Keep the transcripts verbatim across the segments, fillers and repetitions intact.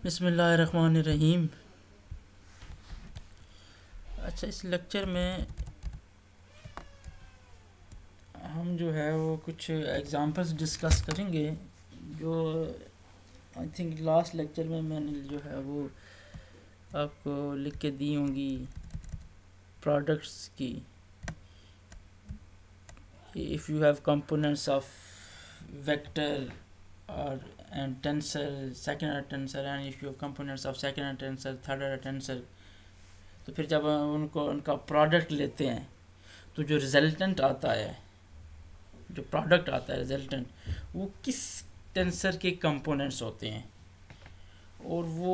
बिस्मिल्लाहिर्रहमानिर्रहीम। अच्छा, इस लेक्चर में हम जो है वो कुछ एग्जांपल्स डिस्कस करेंगे जो आई थिंक लास्ट लेक्चर में मैंने जो है वो आपको लिख के दी होंगी प्रोडक्ट्स की। If you have components of vector और and tensor, second order tensor, and if you have components of second order tensor, third order tensor, तो फिर जब उनको उनका प्रोडक्ट लेते हैं तो जो रिजल्टेंट आता है, जो प्रोडक्ट आता है रिजल्टेंट, वो किस टेंसर के कंपोनेंट्स होते हैं और वो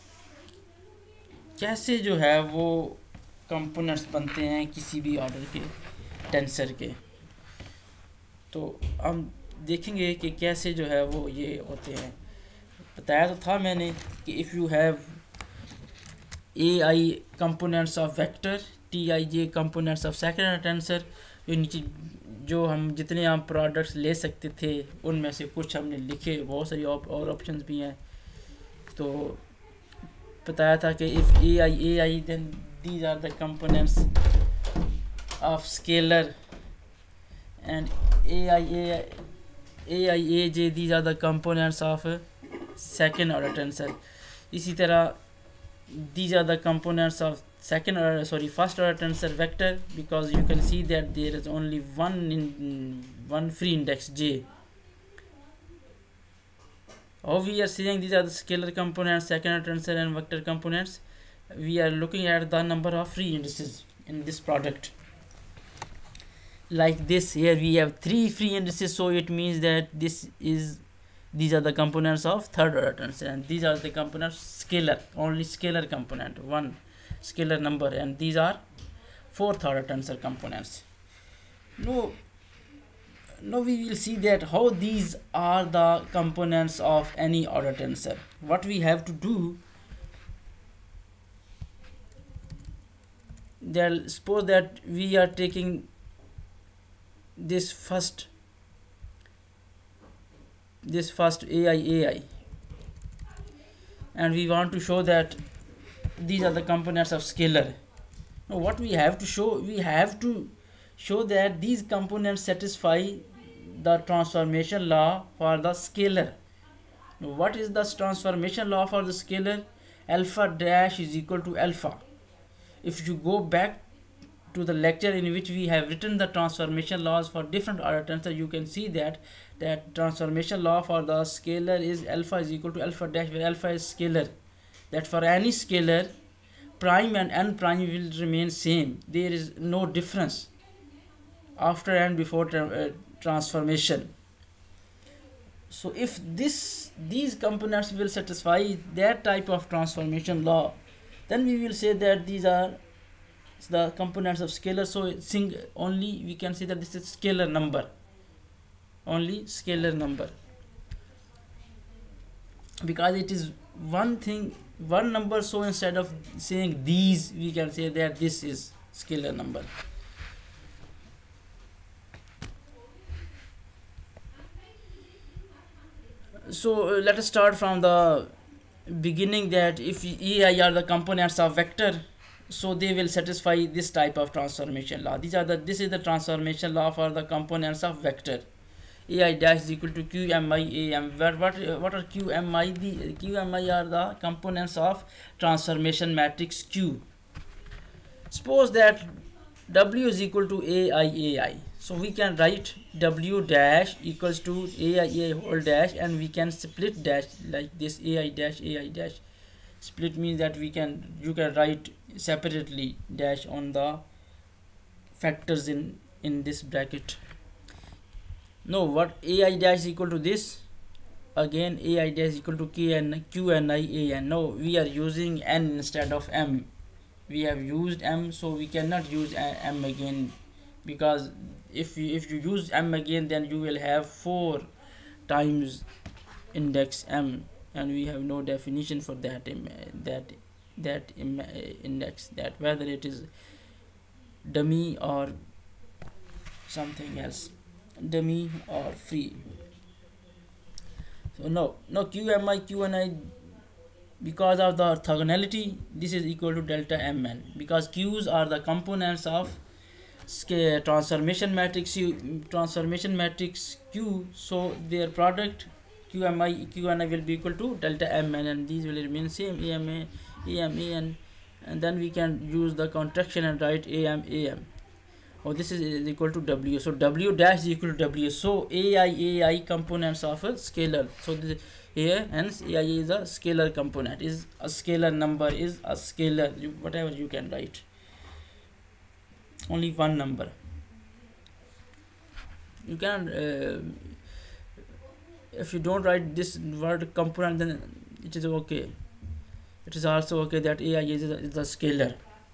कैसे जो है वो कंपोनेंट्स बनते हैं किसी भी ऑर्डर के टेंसर के। तो हम देखेंगे कि कैसे जो है वो ये होते हैं। बताया तो था मैंने कि if you have A I components of vector, T I J components of second tensor, जो नीचे जो हम जितने हम प्रोडक्ट्स ले सकते थे उनमें से कुछ हमने लिखे, बहुत सारी और ऑप्शंस भी हैं। तो बताया था कि if A I A I then these are the components of scalar, and A I A I A J these are the components of second order tensor. इसी तरह these are the components of second order sorry first order tensor vector, because you can see that there is only one in one free index j. How we are saying these are the scalar components, second order tensor and vector components? We are looking at the number of free indices in this product. Like this, here we have three free indices, so it means that this is these are the components of third order tensor, and these are the components scalar, only scalar component, one scalar number, and these are fourth order tensor components. Now, now we will see that how these are the components of any order tensor. What we have to do, that suppose that we are taking this first this first A I A I, and we want to show that these are the components of scalar. Now what we have to show, we have to show that these components satisfy the transformation law for the scalar. Now what is the transformation law for the scalar? Alpha dash is equal to alpha. If you go back to the lecture in which we have written the transformation laws for different order tensor, you can see that that transformation law for the scalar is alpha is equal to alpha dash, where alpha is scalar. That for any scalar, prime and n prime will remain same. There is no difference after and before tra uh, transformation. So if this these components will satisfy that type of transformation law, then we will say that these are the components of scalar. So sing only we can say that this is scalar number, only scalar number, because it is one thing, one number. So instead of saying these, we can say that this is scalar number. So uh, let us start from the beginning, that if E I are the components of vector, so they will satisfy this type of transformation law. These are the this is the transformation law for the components of vector. A I dash is equal to Q M I A M. What what what are Q M I? The Q M I are the components of transformation matrix Q. Suppose that W is equal to A I A I. So we can write W dash equals to A I A I whole dash, and we can split dash like this, A I dash A I dash. Split means that we can you can write separately dash on the factors in in this bracket. No, what A I dash is equal to this, again A I dash is equal to K N Q N I A N. No, we are using N instead of M. We have used M, so we cannot use M again, because if you if you use M again, then you will have four times index M, and we have no definition for that that that index, that whether it is dummy or something else, dummy or free. So no no Q M I Q N I because of the orthogonality, this is equal to delta mn, because q's are the components of scale transformation matrix u, transformation matrix q, so their product qmi qni will be equal to delta mn, and these will remain same, ama am, and then we can use the contraction and write am am. Oh, this is, is equal to w, so w dash is equal to w, so ai ai components of a scalar, so this here hence ai is a scalar component, is a scalar number, is a scalar, you, whatever you can write, only one number. You can uh, if you don't write this word component, then it is okay, it is also okay that ai is a, is a scalar.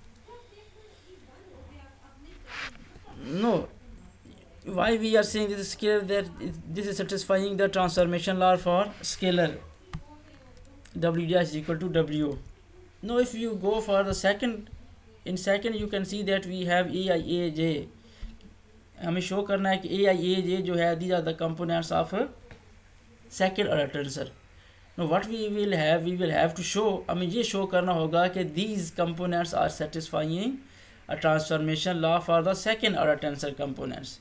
No, why we are saying this is scalar, that this is satisfying the transformation law for scalar, w dash is equal to w. Now if you go for the second, in second you can see that we have ai aj, हमें show करना है कि ai aj जो है these are the components of second order tensor. Now what we will have, we will have to show, हमें ये show करना होगा कि these components are satisfying a transformation law for the second order tensor components.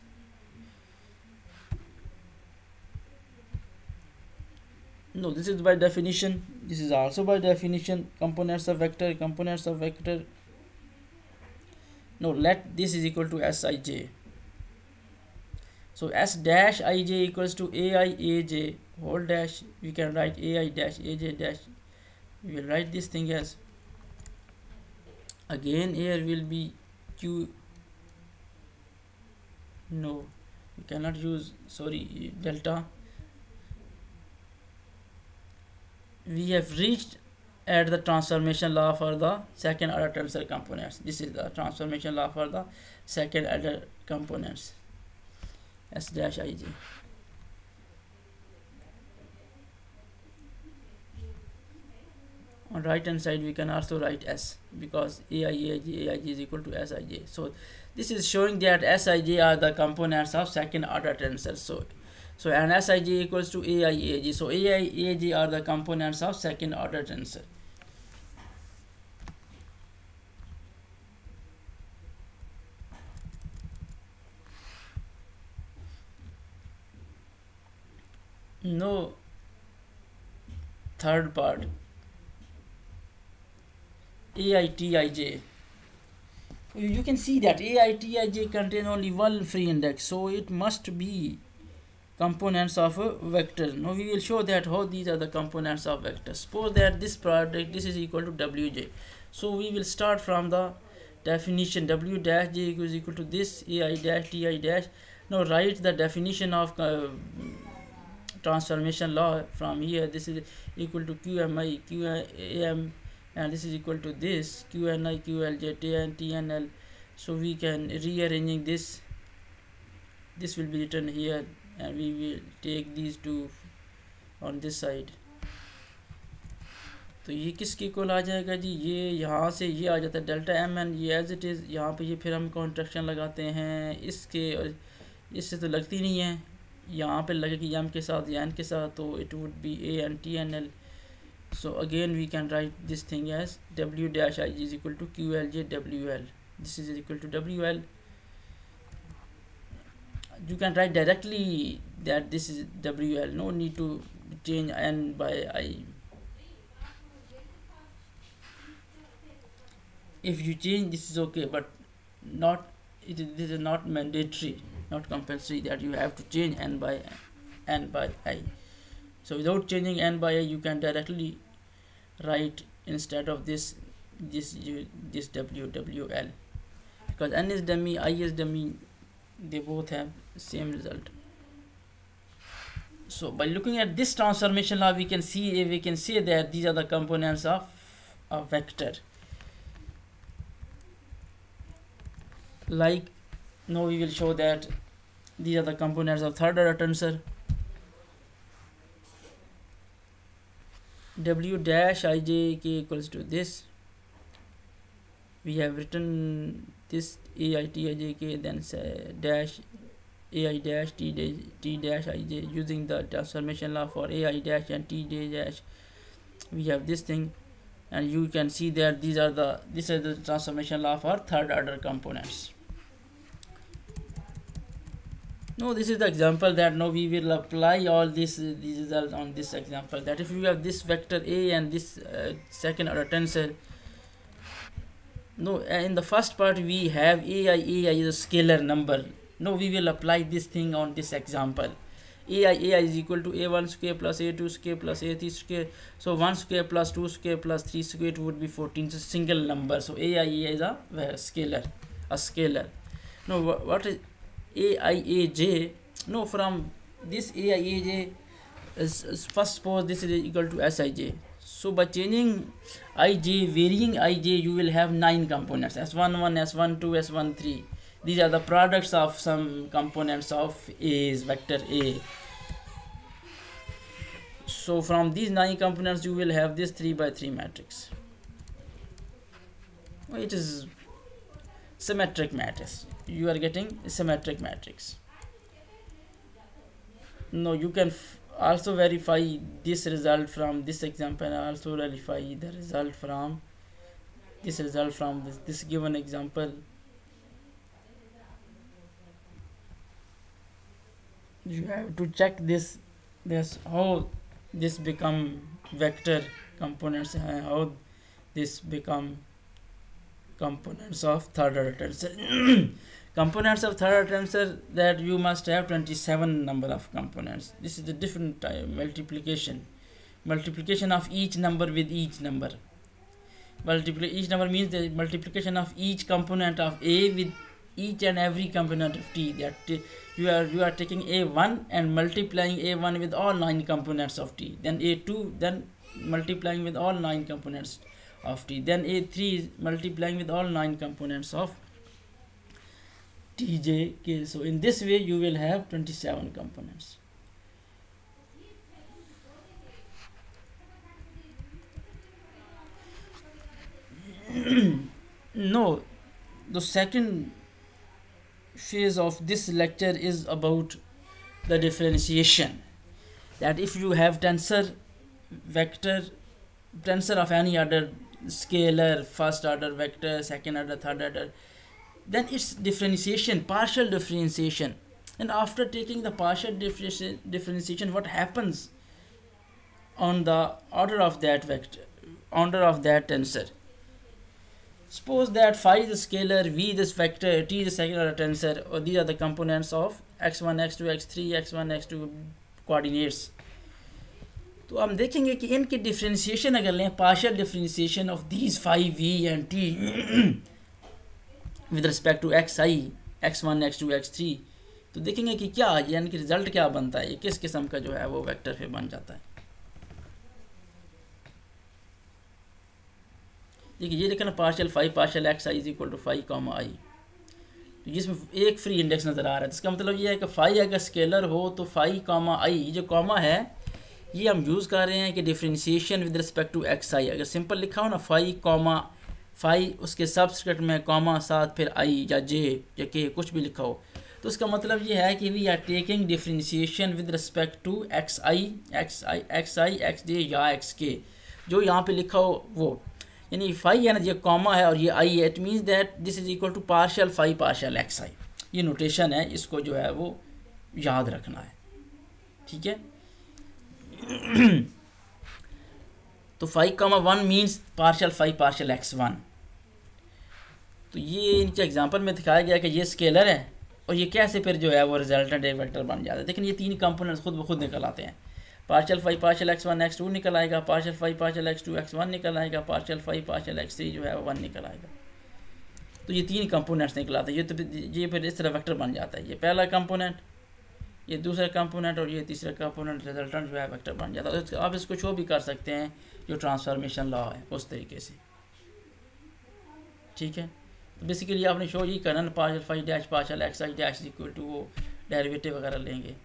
No, this is by definition, this is also by definition, components of vector, components of vector. No, let this is equal to sij, so s dash ij equals to ai aj whole dash, we can write ai dash aj dash, we will write this thing as, again here will be q, no we cannot use, sorry, delta. We have reached at the transformation law for the second order tensor components, this is the transformation law for the second order components, s dash ij. On right hand side we can also write s, because ai aij aij is equal to sij, so this is showing that sij are the components of second order tensor, so so and sij equals to ai aj, so ai aj are the components of second order tensor. No, third part, aitij, you can see that aitij contain only one free index, so it must be components of a vector. Now we will show that how these are the components of vector. Suppose that this product, this is equal to wj, so we will start from the definition, w dash j is equal to this ai dash ti dash. Now write the definition of uh, transformation law from here, this is equal to qmi qam, and this is equal to this qni qlj tn tnl, so we can rearranging this, this will be written here, and we will take these two on this side. तो ये किसके equal आ जाएगा जी, ये यहाँ से ये आ जाता है डेल्टा एम एन, ये एज इट इज़, यहाँ पे ये फिर हम कॉन्ट्रैक्शन लगाते हैं इसके, इससे तो लगती नहीं है, यहाँ पे लगेगी एम के साथ या एन के साथ, तो it would be A N T N L. So again we can write this thing as w dash I is equal to Q L J W L. This is equal to W L. You can write directly that this is W L. No need to change N by I. If you change, this is okay, but not it is, this is not mandatory, not compulsory that you have to change N by N by I. So without changing N by I, you can directly write instead of this this this W W L, because N is dummy, I is dummy, they both have same result. So by looking at this transformation law, we can see we can say that these are the components of a vector. Like now we will show that these are the components of third order tensor. W dash ij k equals to this. We have written this ai t ij k, then say dash ai dash t dash t dash ij using the transformation law for ai dash and t dash we have this thing, and you can see that these are the this is the transformation law for third order components. No, this is the example that now we will apply all this uh, these results on this example, that if you have this vector A and this uh, second order tensor. No, in the first part we have ai ai is a scalar number. No, we will apply this thing on this example. ai ai is equal to a one square plus a two square plus a three square. So one square plus two square plus three square would be fourteen. So single number. So ai ai is a scalar, a scalar. No, what is aiaj? No, from this aiaj is, is first suppose this is equal to sij. So by changing ij, varying ij, you will have nine components: s one one, s one two, s one three. These are the products of some components of A's vector A. So from these nine components, you will have this three by three matrix. It is symmetric matrix. You are getting a symmetric matrix. No, you can f also verify this result from this example, and also verify the result from this result from this, this given example. You have to check this this how this become vector components and how this become components of third order tensor. Components of third order tensor, that you must have twenty-seven number of components. This is the different type multiplication multiplication of each number with each number. Multiply each number means the multiplication of each component of A with each and every component of T. That you are you are taking A one and multiplying A one with all nine components of T, then A two, then multiplying with all nine components of T, then A three is multiplying with all nine components of T J K. So in this way you will have twenty-seven components. No, the second phase of this lecture is about the differentiation. That if you have tensor vector tensor of any order, scalar, first order vector, second order, third order, then it's differentiation, partial differentiation. And after taking the partial differenti differentiation, what happens on the order of that vector, order of that tensor? Suppose that phi is the scalar, v this vector, t is the second order tensor, or these are the components of x one, x two, x three, x one, x two coordinates. तो हम देखेंगे कि इनकी differentiation अगर लें, partial differentiation of these five V and T with respect to X I, X one, X two, X three, तो देखेंगे कि क्या यानी कि रिजल्ट क्या बनता है, किस किस्म का जो है वो वेक्टर फिर बन जाता है. देखिए ये देखना partial five partial X I is equal to five comma I, तो जिसमें एक फ्री इंडेक्स नज़र आ रहा है. तो इसका मतलब ये है कि फाइव अगर स्केलर हो तो फाइव कॉमा आई, जो कॉमा है ये हम यूज़ कर रहे हैं कि differentiation with respect to X I. अगर सिंपल लिखा हो ना फाइव कॉमा फाइव, उसके सबस्क्रिप्ट में कॉमा साथ फिर आई या जे या के कुछ भी लिखा हो, तो उसका मतलब ये है कि we are taking differentiation with respect to X I X I X I X J या एक्स के, जो यहाँ पे लिखा हो वो. यानी फाइव है ना, ये कॉमा है और ये आई है, it means that this is equal to partial five partial X I. ये नोटेशन है, इसको जो है वो याद रखना है. ठीक है. तो five comma one means partial five partial X one. तो ये इनके एग्जांपल में दिखाया गया कि ये स्केलर है और ये कैसे फिर जो है वो रिजल्टेंट एक वेक्टर बन जाता है. लेकिन ये तीन कंपोनेंट्स खुद ब खुद निकल आते हैं. Partial five partial X one X two निकल आएगा, partial five partial X two X one निकल आएगा, partial five partial X three जो है वो वन निकल आएगा. तो ये तीन कंपोनेंट्स निकल आते हैं. ये तो ये फिर इस तरह वेक्टर बन जाता है. ये पहला कंपोनेंट, ये दूसरा कंपोनेंट और ये तीसरा कंपोनेंट, रिजल्टेंट जो है वेक्टर बन जाता है. तो आप इसको शो भी कर सकते हैं जो ट्रांसफॉर्मेशन लॉ है उस तरीके से. ठीक है. तो बेसिकली आपने शो ये करना, partial five dash partial X I dash equal to वो डेरिवेटिव वगैरह लेंगे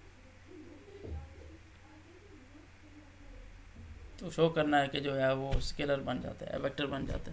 तो शो करना है कि जो है वो स्केलर बन जाता है, वेक्टर बन जाता है.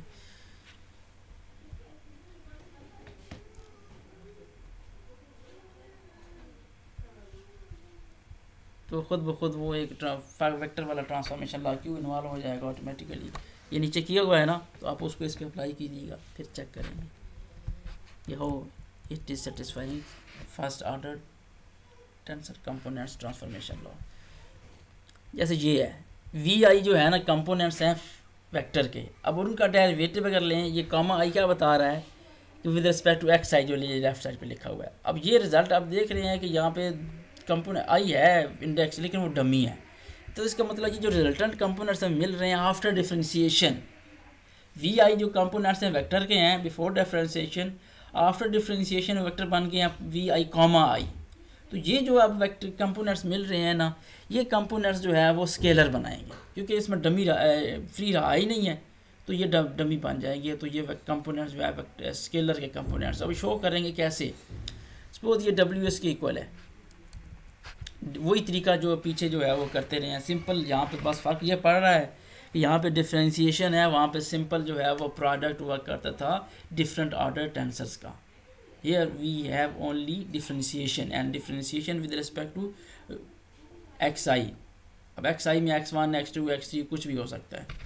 तो ख़ुद ब खुद वो एक वेक्टर वाला ट्रांसफॉर्मेशन लॉ क्यों इन्वॉल्व हो जाएगा ऑटोमेटिकली। ये नीचे किया हुआ है ना, तो आप उसको इस पर अप्लाई कीजिएगा, फिर चेक करेंगे ये हो it is satisfying first order tensor components transformation law. जैसे ये है वी आई जो है ना कंपोनेंट्स हैं वेक्टर के, अब उनका डेरिवेटिव अगर लें, ये कॉमा आई क्या बता रहा है कि with respect to X I जो लेफ्ट साइड पे लिखा हुआ है। अब ये रिजल्ट आप देख रहे हैं कि यहाँ पे कंपोनेंट आई है इंडेक्स, लेकिन वो डमी है, तो इसका मतलब ये जो रिजल्टेंट कंपोनेंट्स हमें मिल रहे हैं आफ्टर डिफरेंशिएशन, वी आई जो कंपोनेंट्स हैं वेक्टर के हैं before differentiation, after differentiation vector बन गए हैं वी आई कॉमा आई। तो ये जो अब वेक्टर कंपोनेंट्स मिल रहे हैं ना, ये कंपोनेंट्स जो है वो स्केलर बनाएंगे, क्योंकि इसमें डमी फ्री रहा ही नहीं है, तो ये डमी बन जाएंगे। तो ये कंपोनेंट्स जो है स्केलर के कंपोनेंट्स अब शो करेंगे कैसे। सपोज ये डब्ल्यू एस के इक्वल है, वही तरीका जो पीछे जो है वो करते रहे हैं सिंपल। यहाँ पे बस फ़र्क ये पड़ रहा है कि यहाँ पे डिफरेंशिएशन है, वहाँ पे सिंपल जो है वो प्रोडक्ट वर्क करता था डिफरेंट ऑर्डर टेंसर्स का। Here we have only differentiation and differentiation with respect to xi। अब xi में X one, X two, X three कुछ भी हो सकता है।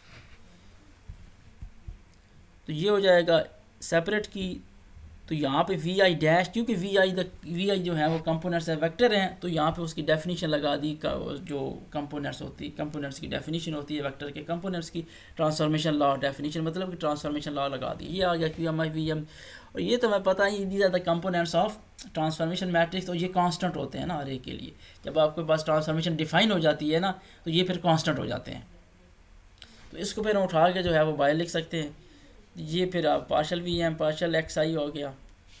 तो ये हो जाएगा सेपरेट की। तो यहाँ पे वी आई डैश, क्योंकि V I the V I जो है वो कंपोनेंट्स है वेक्टर हैं, तो यहाँ पे उसकी डेफिनेशन लगा दी का, जो कंपोनेंट्स होती कंपोनेंट्स की डेफिनेशन होती है वेक्टर के कंपोनेंट्स की, ट्रांसफॉर्मेशन लॉ डेफिनेशन मतलब कि ट्रांसफॉर्मेशन लॉ लगा दी। ये आ गया Q M I V M, और ये तो मैं पता ही these are the components of transformation matrix. तो ये कांस्टेंट होते हैं ना हर एक के लिए, जब आपके पास ट्रांसफॉर्मेशन डिफाइन हो जाती है ना, तो ये फिर कांस्टेंट हो जाते हैं। तो इसको फिर उठा के जो है वो बाहर लिख सकते हैं। ये फिर आप partial V M partial X I हो गया।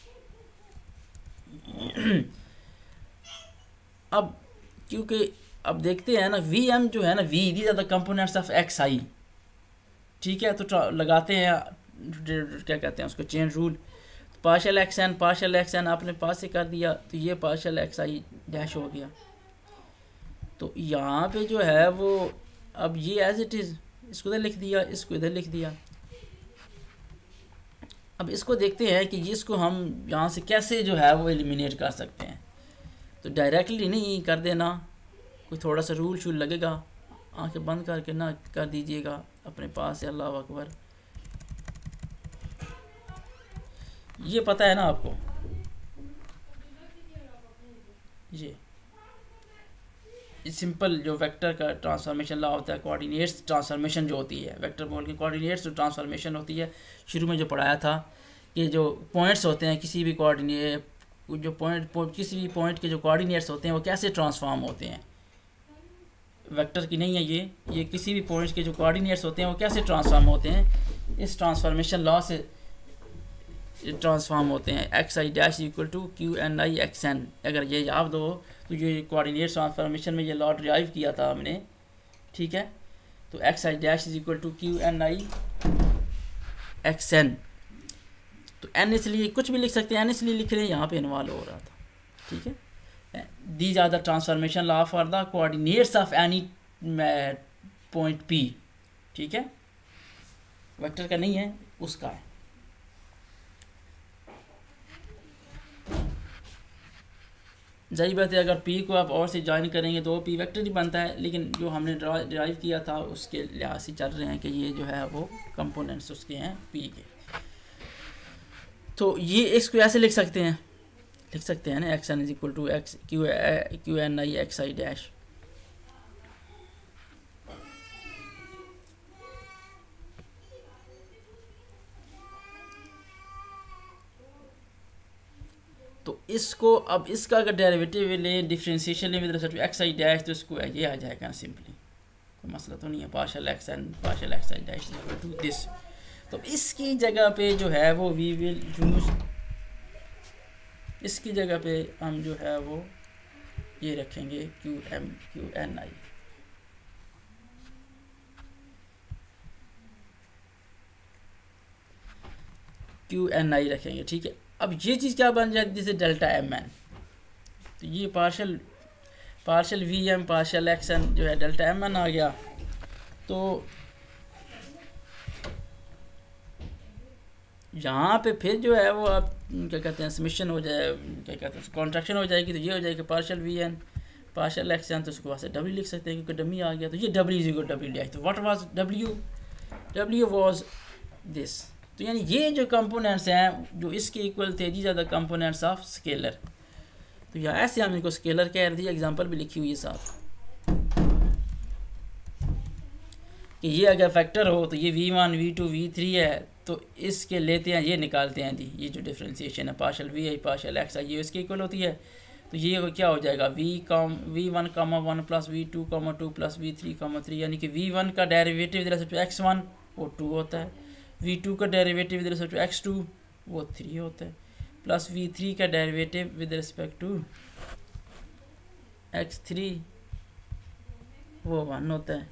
अब क्योंकि अब देखते हैं ना वी एम जो है ना, V these are the components of X I, ठीक है। तो लगाते हैं क्या कहते हैं उसको, चेन रूल। तो partial X N partial X N आपने पास से कर दिया, तो ये पार्शल एक्स आई डैश हो गया। तो यहाँ पे जो है वो अब ये एज इट इज़, इसको इधर लिख दिया, इसको इधर लिख दिया। अब इसको देखते हैं कि इसको हम यहाँ से कैसे जो है वो एलिमिनेट कर सकते हैं। तो डायरेक्टली नहीं कर देना, कोई थोड़ा सा रूल शूल लगेगा, आंखें बंद करके ना कर दीजिएगा अपने पास से। अल्लाह अकबर, ये पता है ना आपको, ये सिंपल जो वेक्टर का ट्रांसफॉर्मेशन लॉ होता है, कोऑर्डिनेट्स ट्रांसफॉर्मेशन जो होती है, वेक्टर बोल के कोऑर्डिनेट्स जो ट्रांसफॉर्मेशन होती है, शुरू में जो पढ़ाया था कि जो पॉइंट्स होते हैं किसी भी कोऑर्डिनेट, जो पॉइंट किसी भी पॉइंट के जो कोऑर्डिनेट्स होते हैं वो कैसे ट्रांसफॉर्म होते हैं। वेक्टर की नहीं है ये ये किसी भी पॉइंट के जो कोऑर्डिनेट्स होते हैं वो कैसे ट्रांसफॉर्म होते हैं, इस ट्रांसफॉर्मेशन लॉ से ट्रांसफॉर्म होते हैं। X I dash equal to Q N I X N, अगर ये याद हो तो ये कोऑर्डिनेट ट्रांसफॉर्मेशन में ये लॉ डिराइव किया था हमने, ठीक है। तो X I dash is equal to Q N I X N. तो एन इसलिए कुछ भी लिख सकते हैं, एन इसलिए लिख रहे हैं यहाँ पे इन्वॉल्व हो रहा था, ठीक है। These are the transformation law for the coordinates of any point P, ठीक है। वेक्टर का नहीं है, उसका है। जाहिर बात है अगर पी को आप और से ज्वाइन करेंगे तो पी वेक्टर ही बनता है, लेकिन जो हमने डिराइव किया था उसके लिहाज से चल रहे हैं कि ये जो है वो कंपोनेंट्स उसके हैं पी के। तो ये इसको ऐसे लिख सकते हैं लिख सकते हैं ना, X N is equal to X Q Q N I X I dash. तो इसको अब इसका अगर डेरिवेटिव लें, डिफरेंशिएशन लें with respect to X I dash, तो इसको ये आ जाएगा सिंपली, कोई मसला तो नहीं है। Partial X N partial X I dash equal to this. तो इसकी जगह पे जो है वो वी विल यूज, इसकी जगह पे हम जो है वो ये रखेंगे Q M Q N I. Q N I रखेंगे, ठीक है। अब ये चीज़ क्या बन जाती है, जैसे डेल्टा एम एन। तो ये partial partial V M partial X N जो है डेल्टा एम एन आ गया। तो यहाँ पे फिर जो है वो आप क्या कहते हैं समिशन हो जाए, क्या कहते हैं कॉन्ट्रैक्शन हो जाएगी। तो ये हो जाएगी partial V N partial X है तो उसको वहाँ से डब्ल्यू लिख सकते हैं क्योंकि डमी आ गया, तो ये W is equal W D I. तो what was W, W was this. तो यानी ये जो कंपोनेंट्स हैं जो इसके इक्वल थे, these are the components of scalar. तो या ऐसे हम इनको स्केलर कह रहे थे, एग्जांपल भी लिखी हुई है साथ कि ये अगर फैक्टर हो तो ये V one V two V three है, तो इसके लेते हैं ये निकालते हैं जी, ये जो डिफरेंशिएशन है partial V I partial X I ये इसके इक्वल होती है। तो ये क्या हो जाएगा V comma V one comma one plus V two comma two plus V three comma three, यानी कि वी वन का derivative with respect to X one वो टू होता है, वी टू का derivative with respect to X two वो three होता है, प्लस वी थ्री का derivative with respect to X three वो वन होता है।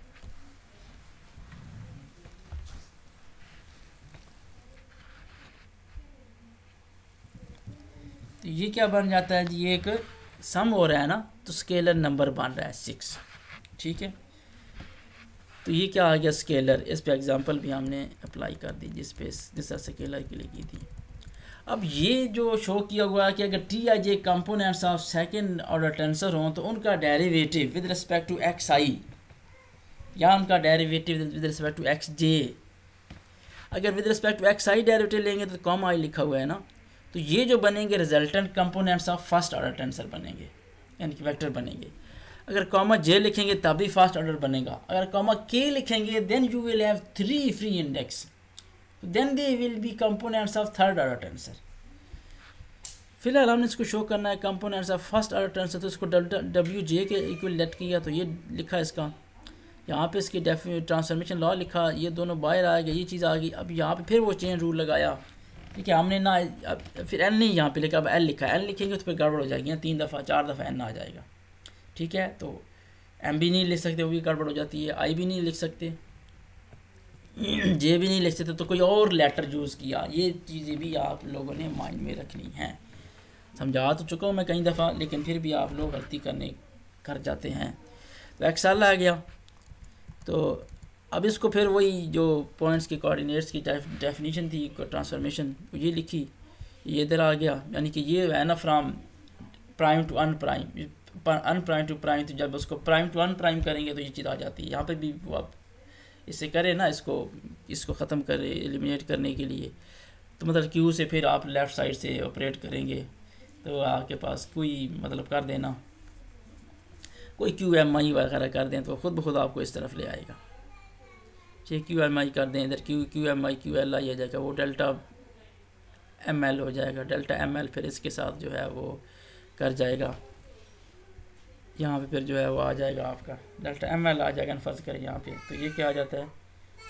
तो ये क्या बन जाता है जी, ये एक सम हो रहा है ना, तो स्केलर नंबर बन रहा है सिक्स। ठीक है, तो ये क्या आ गया स्केलर। इस पे एग्जांपल भी हमने अप्लाई कर दी जिस पे जिस तरह स्केलर के लिए की थी। अब ये जो शो किया हुआ है कि अगर T I J components of second order tensor हों तो उनका derivative with respect to X I या उनका derivative with respect to X J, अगर with respect to X I derivative लेंगे तो कॉम आई लिखा हुआ है ना, तो ये जो बनेंगे resultant components of first order tensor बनेंगे, यानी कि वेक्टर बनेंगे। अगर कॉमा जे लिखेंगे तब भी फर्स्ट ऑर्डर बनेगा, अगर कॉमा के लिखेंगे then you will have three free index, then they will be components of third order tensor. फिलहाल हमने इसको शो करना है components of first order tensor, तो इसको डब्ल्यू जे के इक्वल लेट किया, तो ये लिखा इसका, यहाँ पे इसकी ट्रांसफॉर्मेशन लॉ लिखा, ये दोनों बाहर आ गए, ये चीज़ आ गई। अब यहाँ पे फिर वो चेन रूल लगाया, ठीक है, हमने ना अब फिर एन नहीं यहाँ पे लिखा, अब एल लिखा, एल लिखेंगे तो फिर गड़बड़ हो जाएगी, यहाँ तीन दफ़ा चार दफ़ा एन आ जाएगा। ठीक है, तो एम भी नहीं लिख सकते, वो भी गड़बड़ हो जाती है, आई भी नहीं लिख सकते, जे भी नहीं लिख सकते, तो कोई और लेटर यूज़ किया। ये चीज़ें भी आप लोगों ने माइंड में रखनी हैं। समझा तो चुका हूँ मैं कई दफ़ा, लेकिन फिर भी आप लोग गलती करने कर जाते हैं। तो एक्सेल आ गया, तो अब इसको फिर वही जो पॉइंट्स के कोऑर्डिनेट्स की डेफिनेशन थी ट्रांसफॉर्मेशन ये लिखी, ये इधर आ गया, यानी कि ये है ना from prime to un prime, un prime to prime, तो जब उसको प्राइम टू अन प्राइम करेंगे तो ये चीज़ आ जाती है। यहाँ पे भी वो आप इससे करें ना, इसको इसको ख़त्म करें एलिमिनेट करने के लिए, तो मतलब क्यू से फिर आप लेफ़्ट साइड से ऑपरेट करेंगे, तो आपके पास कोई मतलब कर देना कोई क्यू एम आई वगैरह कर दें तो खुद ब खुद आपको इस तरफ ले आएगा। चाहे क्यू एम आई कर दें, इधर Q Q M I Q L I आ जाएगा, वो डेल्टा एम एल हो जाएगा, डेल्टा एम एल फिर इसके साथ जो है वो कर जाएगा, यहाँ पे फिर जो है वो आ जाएगा आपका डेल्टा एम एल आ जाएगा, फर्ज करें यहाँ पे, तो ये क्या आ जाता है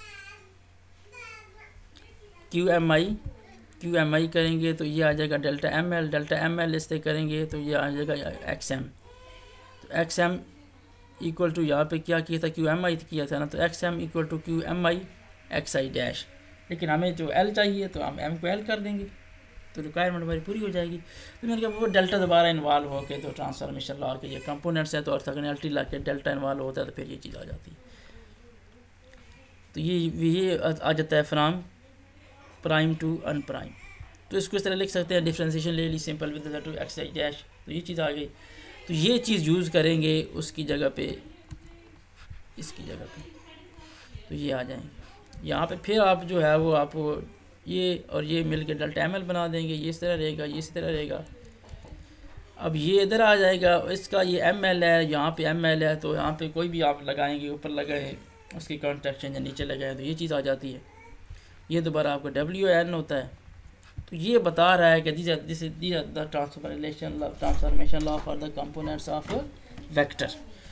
Q M I Q M I करेंगे तो ये आ जाएगा delta M L, delta M L इससे करेंगे तो ये आ जाएगा एक्स एम, तो एक्स एम इक्वल टू यहाँ पे क्या किया था क्यू एम आई किया था ना, तो X M equal to Q M I X I dash, लेकिन हमें जो एल चाहिए तो हम एम को एल कर देंगे, तो रिक्वायरमेंट हमारी पूरी हो जाएगी। तो मैंने कहा वो डेल्टा दोबारा इन्वॉल्व हो के तो ट्रांसफॉर्मेशन ला के ये कंपोनेंट्स है तो अर्थगोनैलिटी ला के डेल्टा इन्वॉल्व होता है तो फिर ये चीज़ आ जाती है। तो ये ये आ जाता है from prime to un prime, तो इसको इस तरह लिख सकते हैं, डिफ्रेंशिएशन ले ली simple with to X I dash, तो ये चीज़ आ गई। तो ये चीज़ यूज़ करेंगे उसकी जगह पे, इसकी जगह पे, तो ये आ जाएंगे यहाँ पे, फिर आप जो है वो आप ये और ये मिल के डेल्टा एम एल बना देंगे, ये इस तरह रहेगा, ये इस तरह रहेगा। अब ये इधर आ जाएगा, इसका ये एम एल है, यहाँ पे एम एल है, तो यहाँ पे कोई भी आप लगाएंगे, ऊपर लगाए उसकी कॉन्ट्रैक्शन या नीचे लगाए तो ये चीज़ आ जाती है। ये दोबारा आपका डब्ल्यू एन होता है, तो ये बता रहा है कि this this this the transformation transformation law for the components of vector.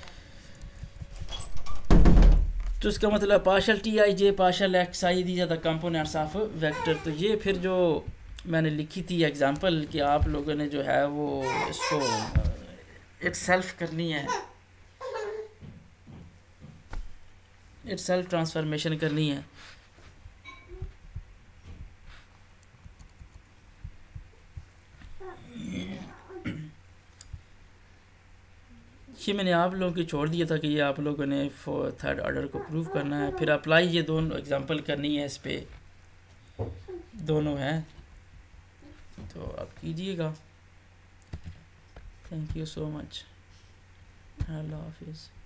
तो इसका मतलब partial T I J partial X I these are the components of vector. तो ये फिर जो मैंने लिखी थी एग्जांपल कि आप लोगों ने जो है वो इसको इट सेल्फ करनी है, इट सेल्फ ट्रांसफॉर्मेशन करनी है। ये मैंने आप लोगों को छोड़ दिया था कि ये आप लोगों ने फॉर थर्ड ऑर्डर को प्रूव करना है, फिर अप्लाई ये दोनों एग्जांपल करनी है, इस पे दोनों हैं, तो आप कीजिएगा। Thank you so much. Allah Hafiz.